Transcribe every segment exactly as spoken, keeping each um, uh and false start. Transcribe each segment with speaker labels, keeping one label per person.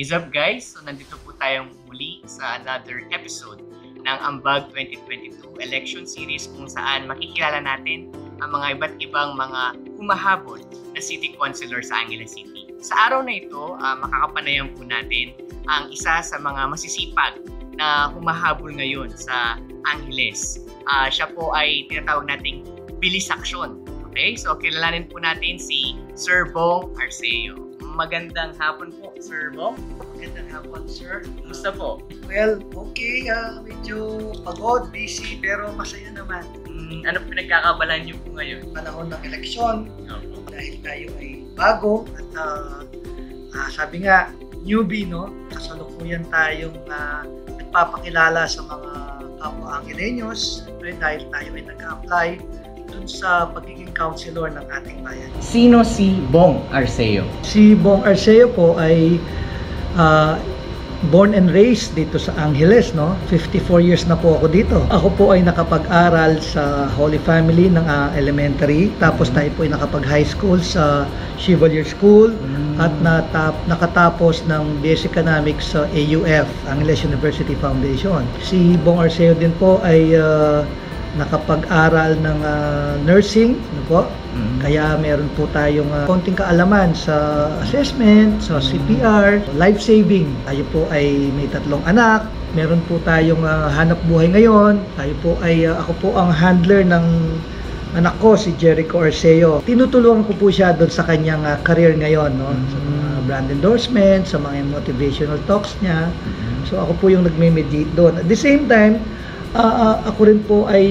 Speaker 1: Is up guys? So nandito po tayong muli sa another episode ng Ambag twenty twenty-two Election Series kung saan makikilala natin ang mga iba't ibang mga humahabol na City Councilor sa Angeles City. Sa araw na ito, uh, makakapanayan po natin ang isa sa mga masisipag na humahabol ngayon sa Angeles. Uh, siya po ay tinatawag nating bilis aksyon. Okay? So kilalanin po natin si Sir Bong Arceo. Magandang hapon po, Sir Bong. Magandang hapon, Sir. Kumusta po?
Speaker 2: Well, okay. Uh, medyo pagod, busy, pero masaya naman.
Speaker 1: Mm, ano pinagkakabalan niyo po ngayon?
Speaker 2: Panahon ng eleksyon,
Speaker 1: Okay.
Speaker 2: dahil tayo ay bago at uh, uh, sabi nga, newbie, no? Kasalukuyan tayong uh, nagpapakilala sa mga kapwa Angeleños, dahil tayo ay nag-apply dun sa pagiging councilor ng ating bayan.
Speaker 1: Sino si Bong Arceo?
Speaker 2: Si Bong Arceo po ay uh, born and raised dito sa Angeles, no? fifty-four years na po ako dito. Ako po ay nakapag-aral sa Holy Family ng uh, elementary, tapos tayo po ay nakapag-high school sa Chevalier School mm. at natap nakatapos ng B S Economics sa A U F, Angeles University Foundation. Si Bong Arceo din po ay uh, nakapag-aral ng uh, nursing, ano po? Mm-hmm. Kaya meron po tayong uh, konting kaalaman sa assessment, sa C P R, life saving. Tayo po ay may tatlong anak. Meron po tayong uh, hanap buhay ngayon. Tayo po ay uh, ako po ang handler ng anak ko, si Jericho Arceo. Tinutulungan ko po siya doon sa kanyang uh, career ngayon, no? Mm-hmm. Sa mga brand endorsement, sa mga motivational talks niya. Mm-hmm. So ako po yung nagme-mediate doon. At the same time, Uh, uh, ako rin po ay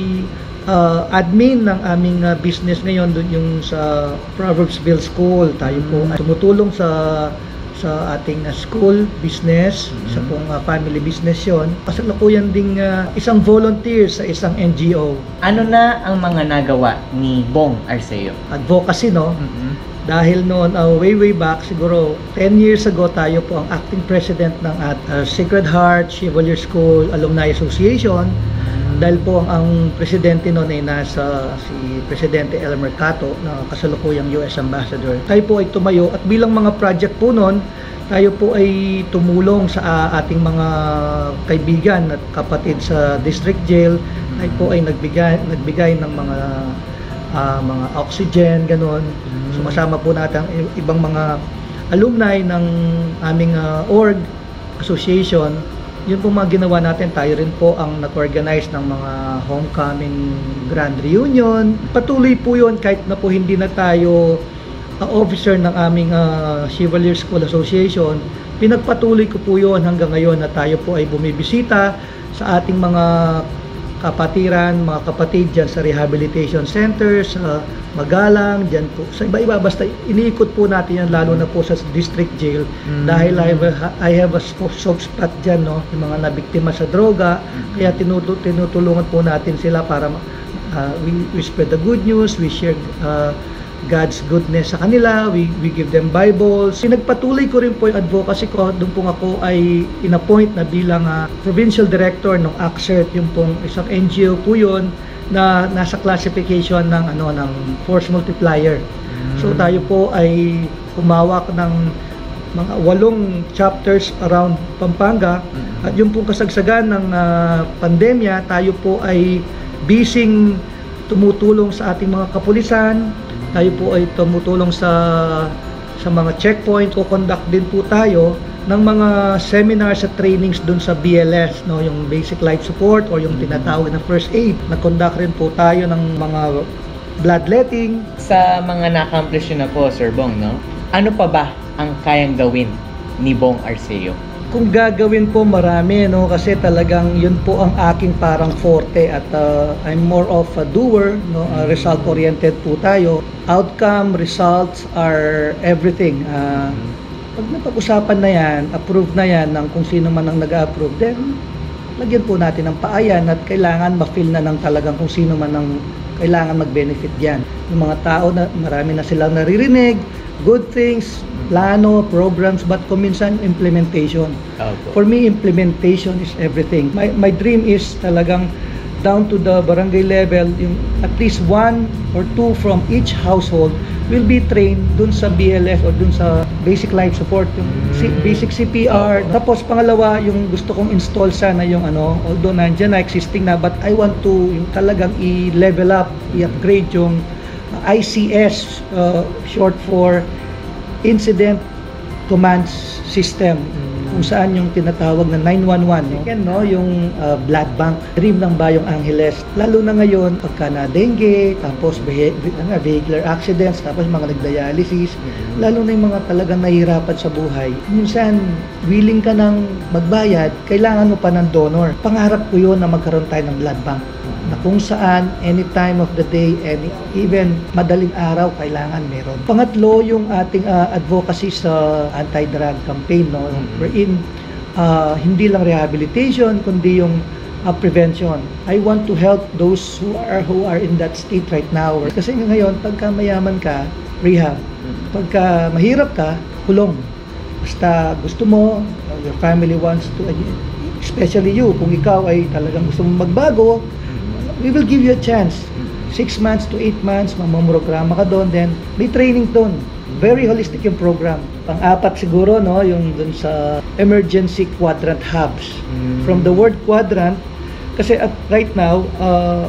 Speaker 2: uh, admin ng aming uh, business ngayon, doon yung sa Proverbsville School. Tayo po ay tumutulong sa sa ating uh, school business, mm-hmm. sa pong uh, family business yon. Kasalukuyan ding uh, isang volunteer sa isang N G O.
Speaker 1: Ano na ang mga nagawa ni Bong Arceo?
Speaker 2: Advocacy, no? Mm-hmm. Dahil noon, uh, way way back, siguro ten years ago, tayo po ang acting president ng at uh, Sacred Heart Chevalier School Alumni Association. Mm-hmm. Dahil po ang, ang presidente noon ay nasa si Presidente Elmer Cato, na kasalukuyang U S Ambassador. Tayo po ay tumayo at bilang mga project po noon, tayo po ay tumulong sa uh, ating mga kaibigan at kapatid sa district jail. Tayo po ay nagbigay, nagbigay ng mga Uh, mga oxygen, ganun. So kasama po natin ang ibang mga alumni ng aming uh, org, association. Yun po mga ginawa natin. Tayo rin po ang nag-organize ng mga homecoming grand reunion. Patuloy po yun kahit na po hindi na tayo uh, officer ng aming uh, Chevalier School Association. Pinagpatuloy ko po yun hanggang ngayon na tayo po ay bumibisita sa ating mga kapatiran, mga kapatid dyan sa rehabilitation centers, sa Magalang, dyan po. Sa iba-iba, basta iniikot po natin yan, lalo na po sa district jail. Mm. Dahil I have, a, I have a soft spot dyan, no? Yung mga nabiktima sa droga. Mm. Kaya tinutu tinutulungan po natin sila para uh, we, we spread the good news, we share uh, God's goodness sa kanila, we, we give them Bibles. Sinagpatuloy ko rin po yung advocacy ko. Doon po ako ay inappoint na bilang uh, provincial director ng A C C E R T, yung pong isang N G O po yun na nasa classification ng ano ng force multiplier. Mm. So tayo po ay humawak ng mga walong chapters around Pampanga. Mm. At yung pong kasagsagan ng uh, pandemya, tayo po ay busy tumutulong sa ating mga kapulisan. Tayo po ay tumutulong sa sa mga checkpoint. O conduct din po tayo ng mga seminars at trainings dun sa B L S, no, yung basic life support or yung tinatawag na first aid. Nag-conduct rin po tayo ng mga bloodletting.
Speaker 1: Sa mga na-accomplish na po, Sir Bong, no? Ano pa ba ang kayang gawin ni Bong Arceo?
Speaker 2: Kung gagawin po marami, no, kasi talagang yun po ang aking parang forte at uh, I'm more of a doer, no, uh, result oriented po tayo. Outcome, results are everything. Uh, pag napag-usapan na yan, approve na yan ng kung sino man ang nag-approve, then lagyan po natin ng paayan at kailangan ma-feel na ng talagang kung sino man ang kailangan mag-benefit diyan. Yung mga tao na marami na silang naririnig, good things, plano, programs, but kuminsan implementation.
Speaker 1: Okay.
Speaker 2: For me, implementation is everything. My my dream is talagang down to the barangay level, yung at least one or two from each household will be trained dun sa B L S or dun sa basic life support, yung C- basic C P R. Tapos pangalawa, yung gusto kong install sana yung ano, although nandiyan na, existing na, but I want to yung talagang i-level up, i-upgrade yung I C S, uh, short for Incident Command System, kung saan yung tinatawag na nine one one, no? Yan, no? Yung uh, blood bank, dream ng Bayong Angeles. Lalo na ngayon, pagka na dengue, tapos vehi- vehicular accidents, tapos mga nagdialysis, lalo na yung mga talagang nahihirapan sa buhay. Minsan, willing ka nang magbayad, kailangan mo pa ng donor. Pangarap ko yun na magkaroon tayo ng blood bank, na kung saan, any time of the day, any, even madaling araw, kailangan meron. Pangatlo, yung ating uh, advocacy sa anti-drug campaign, no? Wherein, uh, hindi lang rehabilitation, kundi yung uh, prevention. I want to help those who are who are in that state right now. Kasi ngayon, pagka mayaman ka, rehab. Pagka mahirap ka, kulong. Basta gusto mo, your family wants to, especially you, kung ikaw ay talagang gusto mong magbago, we will give you a chance. Six months to eight months, mamamograma ka doon, then may training doon. Very holistic yung program. Pang-apat siguro, no, yung dun sa emergency quadrant hubs. Mm. From the word quadrant, kasi at right now, uh,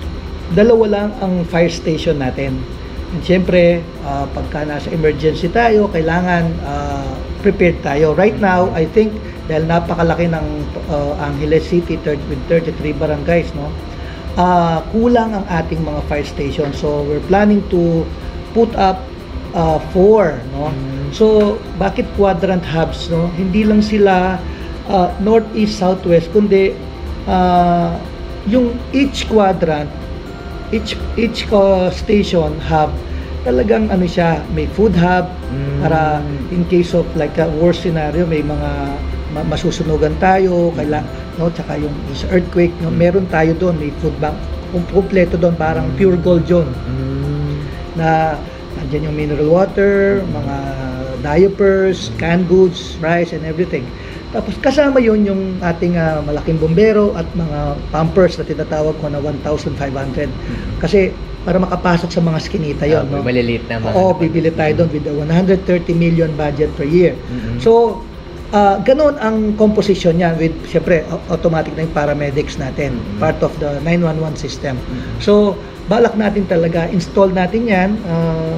Speaker 2: dalawa lang ang fire station natin. And syempre, uh, pagka nasa emergency tayo, kailangan uh, prepared tayo. Right now, I think, dahil napakalaki ng uh, Angeles City with thirty-three barangays, no, Uh, kulang ang ating mga fire station. So we're planning to put up uh, four, no? Mm. So bakit quadrant hubs, no? Hindi lang sila uh, north, east, southwest, kundi uh, yung each quadrant, each each uh, station hub, talagang ano siya, may food hub, mm. para in case of like a worst scenario, may mga masusunugan tayo, kaila, no, tsaka yung sa earthquake, no, meron tayo doon, may food bank, kumpleto doon, parang pure gold yun. Mm. Na nandiyan yung mineral water, mga diapers, canned goods, rice and everything. Tapos kasama yun yung ating uh, malaking bombero at mga pumpers na tinatawag ko na one thousand five hundred. Kasi para makapasok sa mga skinita yun,
Speaker 3: uh,
Speaker 2: no?
Speaker 3: Maliliit na mga.
Speaker 2: Oo, bibili tayo doon with the one hundred thirty million budget per year. Mm-hmm. So Uh, ganon ang composition niya with, syempre, automatic na yung paramedics natin, mm-hmm. part of the nine one one system. Mm-hmm. So, balak natin talaga, install natin yan, uh,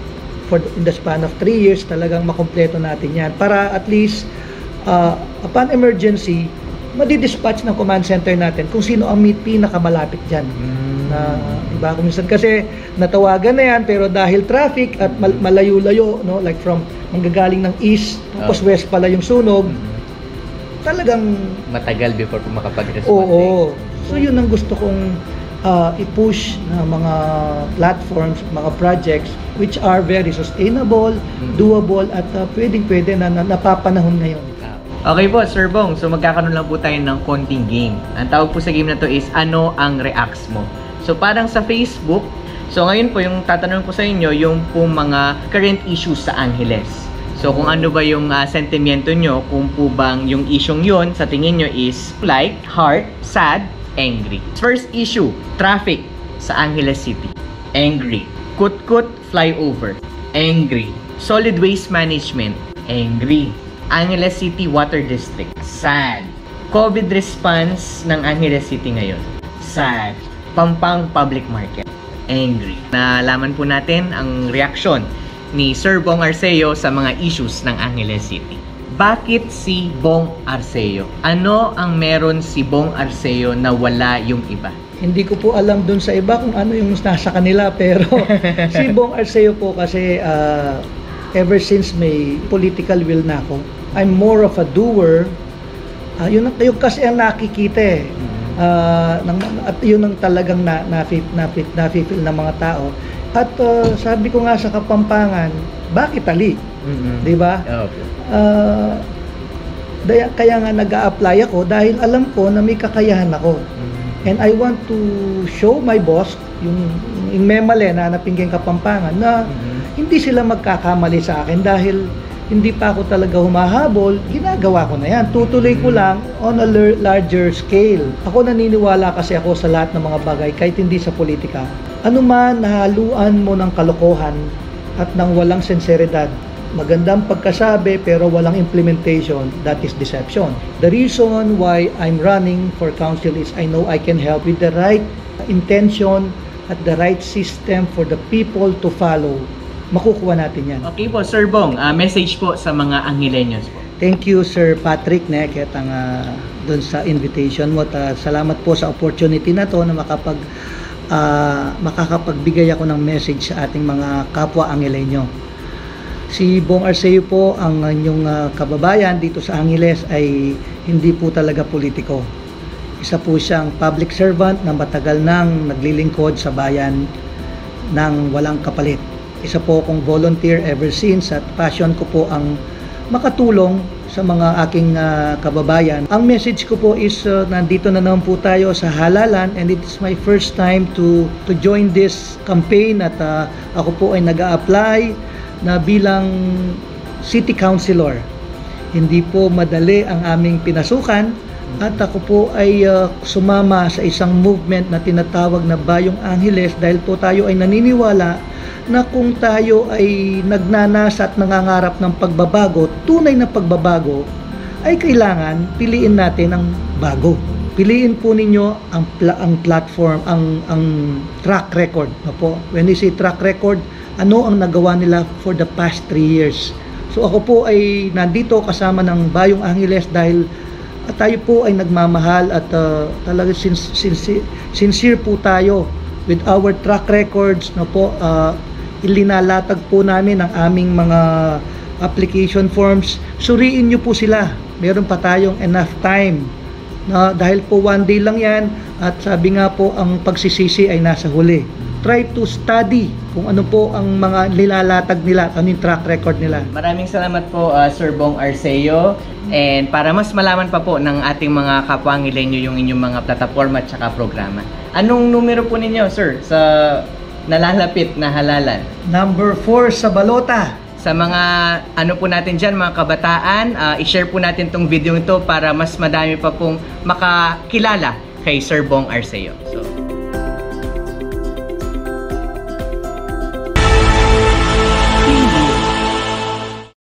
Speaker 2: for in the span of three years, talagang makompleto natin yan, para at least, uh, upon emergency, madi-dispatch ng command center natin kung sino ang pinakamalapit dyan. Mm-hmm. Na, iba kung minsan kasi, natawagan na yan, pero dahil traffic at mal- malayo-layo, no, like from manggagaling ng east, tapos oh. west pala yung sunog, mm-hmm. talagang
Speaker 3: matagal before makapag-respond.
Speaker 2: Oo. So yun ang gusto kong uh, i-push na mga platforms, mga projects which are very sustainable, mm-hmm. doable, at uh, pwedeng-pwede na, na napapanahon ngayon.
Speaker 3: Okay po, Sir Bong. So magkakaroon lang po tayo ng konting game. Ang tawag po sa game na to is, ano ang reacts mo? So parang sa Facebook, so ngayon po yung tatanungin ko sa inyo yung po mga current issues sa Angeles. So kung ano ba yung uh, sentimiento nyo, kung po bang yung isyong yun sa tingin nyo is like, heart, sad, angry. First issue, traffic sa Angeles City. Angry. Kut-kut flyover. Angry. Solid waste management. Angry. Angeles City Water District. Sad. COVID response ng Angeles City ngayon. Sad. Pampang Public Market. Angry. Nalaman po natin ang reaksyon ni Sir Bong Arceo sa mga issues ng Angeles City. Bakit si Bong Arceo? Ano ang meron si Bong Arceo na wala yung iba?
Speaker 2: Hindi ko po alam dun sa iba kung ano yung nasa kanila, pero si Bong Arceo po kasi uh, ever since may political will na ako, I'm more of a doer. Uh, yun, yun kasi ang nakikita eh. Uh, ng, at yun ang talagang na, na-feel na, na, na ng mga tao. At uh, sabi ko nga sa Kapampangan, bakit ali? Mm-hmm. Di ba?
Speaker 3: Okay.
Speaker 2: Uh, daya, kaya nga nag-a-apply ako dahil alam ko na may kakayahan ako. Mm-hmm. And I want to show my boss, yung, yung memale na napingging Kapampangan, na mm-hmm. hindi sila magkakamali sa akin dahil hindi pa ako talaga humahabol, ginagawa ko na yan. Tutuloy ko lang on a larger scale. Ako naniniwala kasi ako sa lahat ng mga bagay, kahit hindi sa politika. Ano man nahaluan mo ng kalokohan, at ng walang sinseridad. Magandang pagkasabi pero walang implementation, that is deception. The reason why I'm running for council is I know I can help with the right intention at the right system for the people to follow. Makukuha natin yan.
Speaker 3: Okay po, Sir Bong, uh, message po sa mga Angileños po.
Speaker 2: Thank you, Sir Patrick Neket, ang uh, doon sa invitation mo. Ta, salamat po sa opportunity na to na makapag uh, makakapagbigay ako ng message sa ating mga kapwa Angileño. Si Bong Arceo po, ang inyong uh, kababayan dito sa Angeles, ay hindi po talaga politiko. Isa po siyang public servant na matagal nang naglilingkod sa bayan ng walang kapalit. Isa po akong volunteer ever since at passion ko po ang makatulong sa mga aking uh, kababayan. Ang message ko po is uh, nandito na naman po tayo sa halalan and it is my first time to to join this campaign at uh, ako po ay nag-a-apply na bilang city councilor. Hindi po madali ang aming pinasukan at ako po ay uh, sumama sa isang movement na tinatawag na Bayong Angeles dahil po tayo ay naniniwala na kung tayo ay nagnanasa at nangangarap ng pagbabago, tunay na pagbabago, ay kailangan piliin natin ang bago. Piliin po ninyo ang, pla- ang platform, ang, ang track record. No po? When you say track record, ano ang nagawa nila for the past three years. So ako po ay nandito kasama ng Bayong Angeles dahil at tayo po ay nagmamahal at uh, talaga sins- sincere, sincere po tayo with our track records. No po, uh, ilinalatag po namin ang aming mga application forms. Suriin nyo po sila. Meron pa tayong enough time. Na, dahil po one day lang yan at sabi nga po ang pagsisisi ay nasa huli. Try to study kung ano po ang mga nilalatag nila, ano yung track record nila.
Speaker 3: Maraming salamat po uh, Sir Bong Arceo. And para mas malaman pa po ng ating mga kapwa Angileño yung inyong mga plataforma at saka programa. Anong numero po ninyo, sir, sa nalalapit na halalan?
Speaker 2: Number four sa balota.
Speaker 3: Sa mga ano po natin dyan, mga kabataan, uh, i-share po natin tong video ito para mas madami pa pong makakilala kay Sir Bong Arceo.